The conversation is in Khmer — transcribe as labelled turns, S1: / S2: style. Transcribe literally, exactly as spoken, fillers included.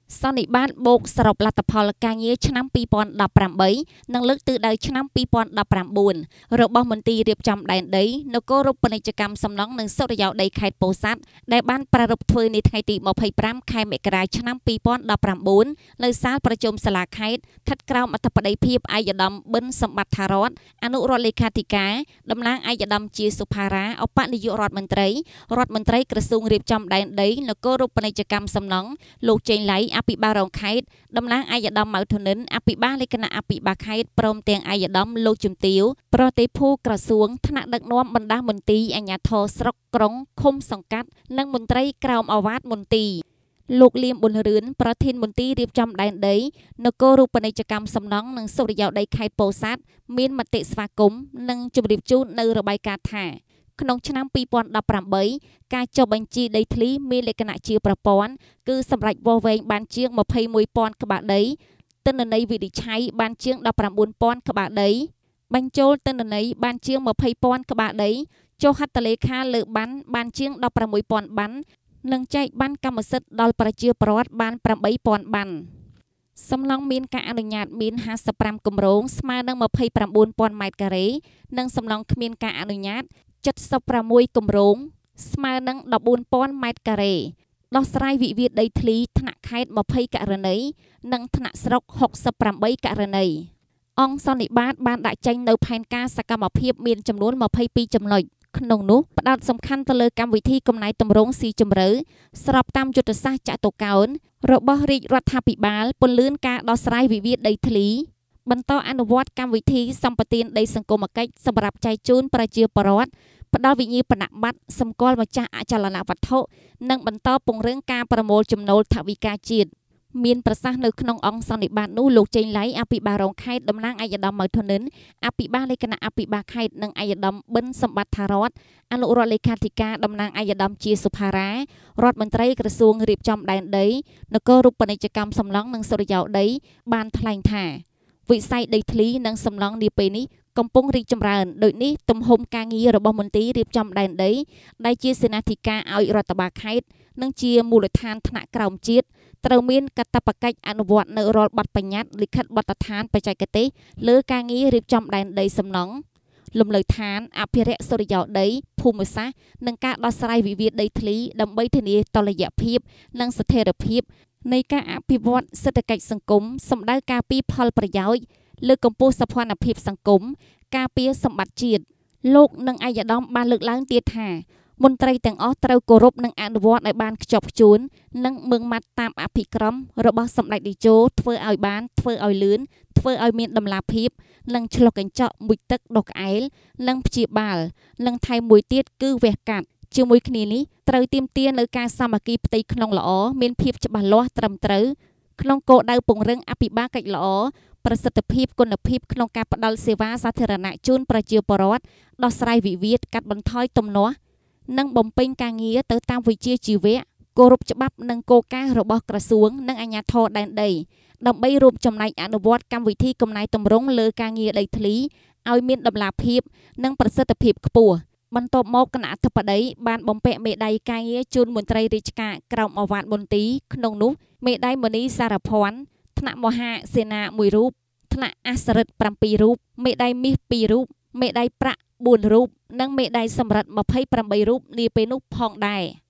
S1: សន្និបាតបូកសរុបលទ្ធផលការងារឆ្នាំពីរពាន់ដប់ប្រាំបីនិងលើកទិសដៅឆ្នាំពីរពាន់ដប់ប្រាំបួនរបស់មន្ទីររៀបចំដែនដីនគររូបនីយកម្មសំណង់និងសុរិយោដីខេត្តពោធិ៍សាត់ដែលបានប្រារព្ធធ្វើនៅថ្ងៃទីម្ភៃប្រាំខែមករាឆ្នាំពីរពាន់ដប់ប្រាំបួននៅសាលប្រជុំសាលាខេត្តស្ថិតក្រោមអធិបតីភាពឯកឧត្តមប៊ិនសម្បត្តិថារតអនុរដ្ឋលេខាធិការតំណាងឯកឧត្តមជាសុផារ៉ាឧបនាយករដ្ឋមន្ត្រីរដ្ឋមន្ត្រីក្រសួងរៀបចំដែនដីនគររូបនីយកម្មសំណង់លោកចេងឡៃអភិបាលរងខេត្តតំណាងឯកឧត្តមម៉ៅធនិនអភិបាលលក្ខណៈអភិបាលខេត្តព្រមទាំងឯកឧត្តមលោកជំទាវប្រតិភូក្រសួងថ្នាក់ដឹកនាំបណ្ដាមន្ទីរអាជ្ញាធរស្រុកក្រុងឃុំសង្កាត់និងមន្ត្រីក្រោមអាវ៉ាតមន្ទីរលោកលៀមប៊ុនរឿនប្រធានមន្ទីររៀបចំដែនដីនគររូបនីយកម្មសំណង់និងសុរិយោដីខេត្តពោធិ៍សាត់មានមតិស្វាគមន៍និងជម្រាបជូននៅរបាយការណ៍ថាក្នុងឆ្នាំពីរពាន់ដប់ប្រាំបីការចុះបញ្ជីដីធ្លីមានលក្ខណៈជាប្រព័ន្ធគឺសម្រាប់វាស់វែងបានជាងម្ភៃមួយពាន់ក្បាលដីទិន្នន័យវិនិច្ឆ័យបានជាងដប់ប្រាំបួនពាន់ក្បាលដីបញ្ចូលទិន្នន័យបានជាងម្ភៃពាន់ក្បាលដីចុះហត្ថលេខាលើប័ណ្ណបានជាងដប់ប្រាំមួយពាន់ប័ណ្ណនិងចែកប័ណ្ណកម្មសិទ្ធិដល់ប្រជាពលរដ្ឋបានប្រាំបីពាន់ប័ណ្ណសំណង់មានការអនុញ្ញាតមានហាសិបប្រាំគម្រោងស្មើនឹងម្ភៃប្រាំបួនពាន់ម៉ែត្រការ៉េនិងសំណង់គ្មានការអនុញ្ញាតចិតសិបប្រាំមួយគម្រោងស្មើនឹងដប់បួនពាន់ម៉ែត្រការ៉េដោះស្រាយវិវាទដីធ្លីថ្នាក់ខេត្តម្ភៃករណីនិងថ្នាក់ស្រុកហុកសិបប្រាំបីករណីអង្គសន្និបាតបានដាក់ចេញនៅផែនការសកម្មភាពមានចំនួនម្ភៃពីរចំណុចក្នុងនោះផ្ដោតសំខាន់ទៅលើកម្មវិធីកំណែតម្រង់ស៊ីជម្រៅស្របតាមយុទ្ធសាស្ត្រចតុកោណរបស់រាជរដ្ឋាភិបាលពន្លឿនការដោះស្រាយវិវាទដីធ្លីបន្តអនុវត្តកម្មវិធីសម្បទានដីសង្គមគិច្ចសម្រាប់ចែកជូនប្រជាពលរដ្ឋផ្ដល់វិញ្ញាបនបត្រសម្គាល់ម្ចាស់អចលនវត្ថុនិងបន្តពង្រឹងការប្រមូលចំណូលថវិកាជាតិមានប្រសាសន៍នៅក្នុងអង្គសន្និបាតនោះលោកចេងឡៃអភិបាលរងខេត្តតំណាងឯកឧត្តមម៉ៅធនិនអភិបាលលក្ខណៈអភិបាលខេត្តនិងឯកឧត្តមប៊ិនសម្បត្តិថារតអនុរដ្ឋលេខាធិការតំណាងឯកឧត្តមជាសុផារ៉ារដ្ឋមន្ត្រីក្រសួងរៀបចំដែនដីនគររូបនីយកម្មសំណង់និងសុរិយោដីបានថ្លែងថាវិស័យដីធ្លីនិងសំណង់នាពេលនេះកំពុងរីកចម្រើនដូចនេះទំហំការងាររបស់មន្ទីររៀបចំដែនដីដែលជាសេនាធិការឲ្យរដ្ឋបាលខេត្តនិងជាមូលដ្ឋានថ្នាក់ក្រោមជាតិត្រូវមានកាតព្វកិច្ចអនុវត្តនៅរាល់បទបញ្ញត្តិលិខិតបទដ្ឋានបច្ចេកទេសលើការងាររៀបចំដែនដីសំណង់លំនៅឋានអភិរក្សសុរិយោដីភូមិសាស្ត្រនិងការដោះស្រាយវិវាទដីធ្លីដើម្បីធានាតុល្យភាពនិងស្ថិរភាពនៃការអភិវឌ្ឍសេដ្ឋកិច្ចសង្គមសម្ដៅការពីផលប្រយោជន៍លើកកម្ពស់សោភ័ណភាពសង្គមការពារសម្បត្តិជាតិលោកនិងឯកឧត្តមបានលើកឡើងទៀតថាមន្ត្រីទាំងអស់ត្រូវគោរពនិងអនុវត្តឲ្យបានខ្ជាប់ខ្ជួននិងម៉ឺងម៉ាត់តាមអភិក្រមរបស់សម្ដេចតេជោធ្វើឲ្យបានធ្វើឲ្យលឿនធ្វើឲ្យមានតម្លាភាពនិងឆ្លុះកញ្ចក់មួយទឹកដុសក្អែលនិងព្យាបាលនិងថែមមួយទៀតគឺវះកាត់ជាមួយគ្នានេះត្រូវទាមទារនៅការសាមគ្គីផ្ទៃក្នុងល្អមានភាពច្បាស់លាស់ត្រឹមត្រូវក្នុងគោលដៅពង្រឹងអភិបាលកិច្ចល្អប្រសិទ្ធភាពគុណភាពក្នុងការផ្តល់សេវាសាធារណៈជូនប្រជាពលរដ្ឋដោះស្រាយវិវាទកាត់បន្ថយទំនាស់និងបំពេញការងារទៅតាមវិជ្ជាជីវៈគោរពច្បាប់និងគោលការណ៍របស់ក្រសួងនិងអាជ្ញាធរដែនដីដើម្បីរួមចំណែកអនុវត្តកម្មវិធីកំណែតម្រង់លើការងារដីធ្លីឲ្យមានតម្លាភាពនិងប្រសិទ្ធភាពខ្ពស់បន្ទាប់មកគណៈអធិបតីបានបំពាក់មេដាយការងារជូនមន្ត្រីរាជការក្រោមអាវ៉ាតមន្ទីរក្នុងនោះមេដាយមនីសារភ័ណ្ឌថ្នាក់មហាសេនាមួយរូបថ្នាក់អសរិទ្ធប្រាំពីររូបមេដាយមាសពីររូបមេដាយប្រាក់បួនរូបនិងមេដាយសំរិទ្ធម្ភៃប្រាំបីរូបនាពេលនោះផងដែរ